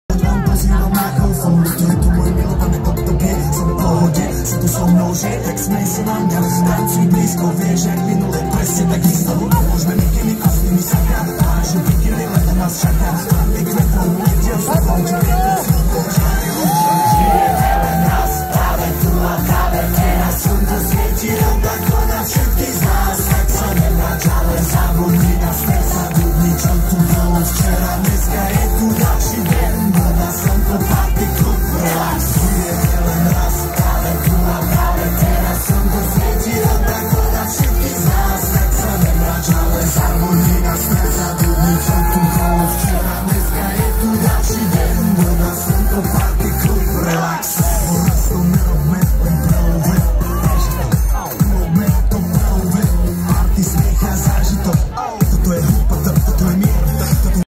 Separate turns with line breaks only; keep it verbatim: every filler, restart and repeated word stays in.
Tam pozývam mikrofón, to je tu môj milovaný obdobie. Som v pohode, si tu so mnou, že tak smej sa na mňa. Tancuj blízko, vieš, jak minule, presne takisto. Môžeme nikými a s nimi saká, že bikiny leto nás čaká. Vykvetol,